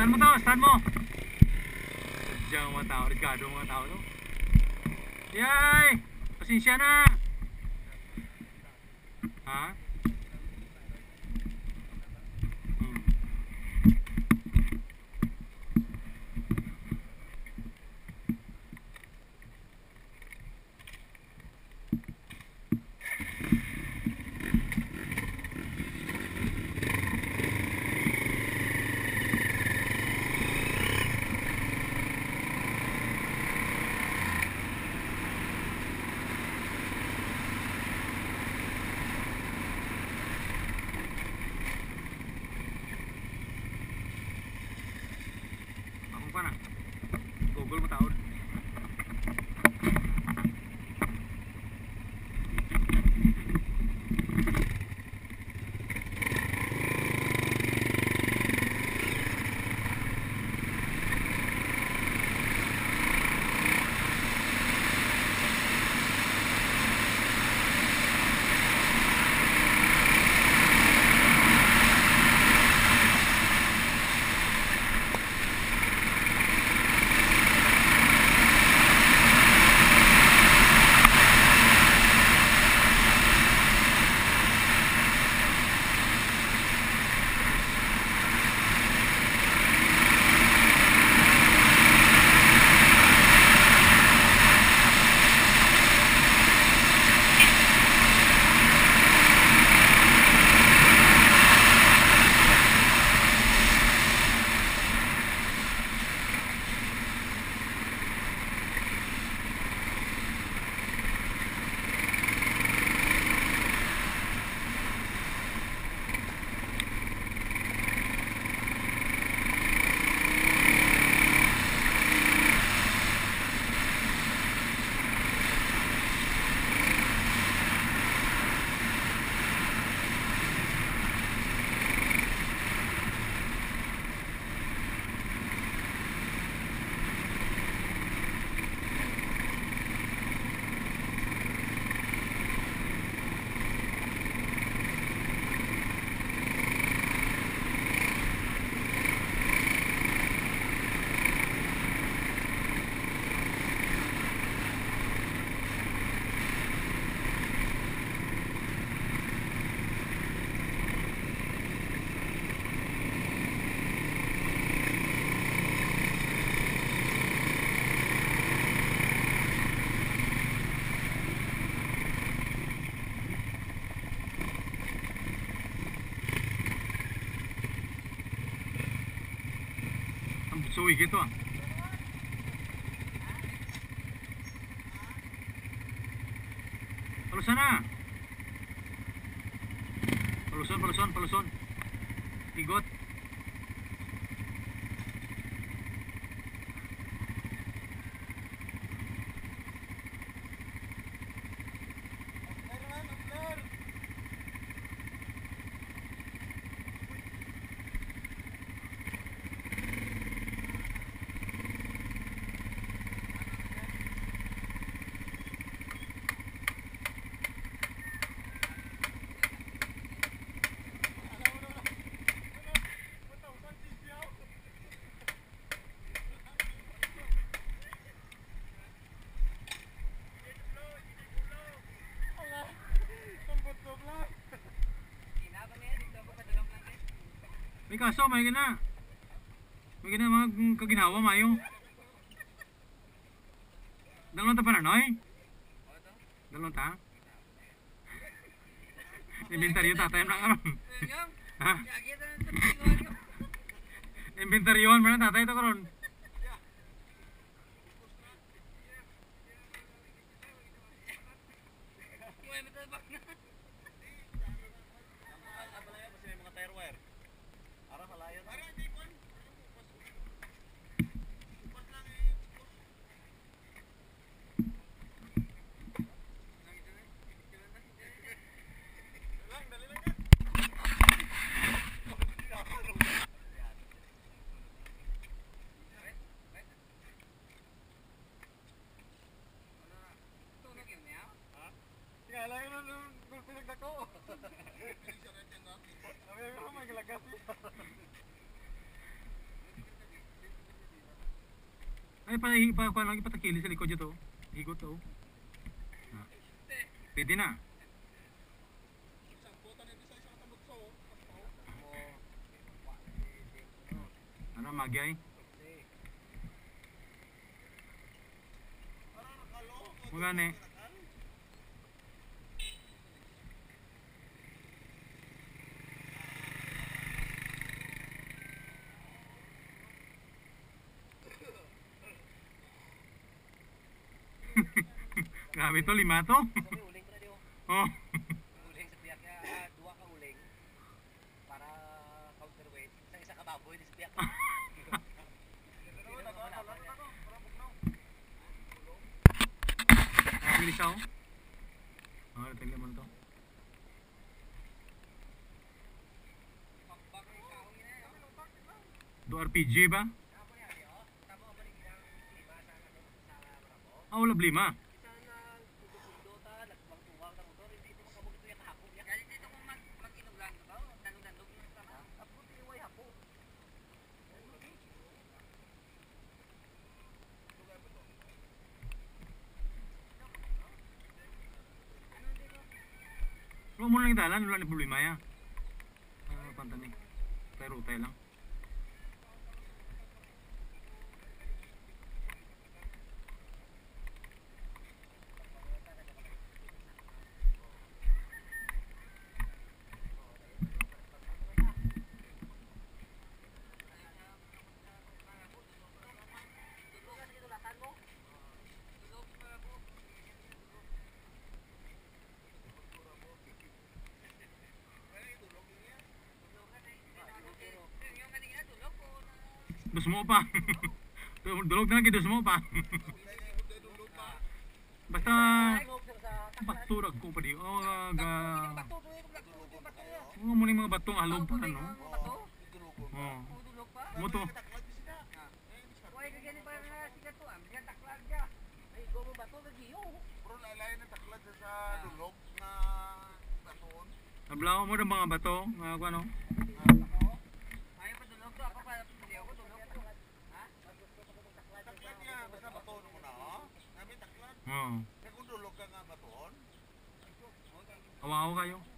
stand mo. Diyan mga tao, rigado mga tao to. Yay! Pasensya na. Ha? Mana? Google mo taon. Suwi gitu ah. Palusan na. Paluson. Igot. May kaso, may gina mga kaginawa mayo. Dalawang ta pa na, noy? Dalawang ta? Inventaryo tatay lang karon. Ha? Inventaryoan mo na tatay to karon. Ay, kuha lang ipatakili sa likod dito. Higot to. Ah. Pwede na. Ano, magyay? Magane. Grabe to, 5 to. Oh. Uling sa piyak niya, dua ka uling para counterweight. Isa ka baboy sa piyak. Bilis ako. Ah, tingnan mo to. Do RPG ba? Ah, wala blima. Huwag mo lang yung dalan, wala na problema ya. Pantani. Pero tayo lang. Dos mo pa. Dulog na lagi, dos mo pa. Basta baturag ko pa di. Oh, mo ni mga batong halog pa ano. Oh. Mo to. Why ka gani para na sikat to? Ambiyan taklag ja. Ay go mo bato lagi yo. Pero lain na taklag sa dulog na baton. Nablaw mo ng mga bato, mga ano. Ayaw pa dulog to, ako pa hindi ako dulog. Ha? Taklag niya basta baton mo na, oh. Namin taklag. Oo. Kung dulog ka nga baton. Awa-awa kayo.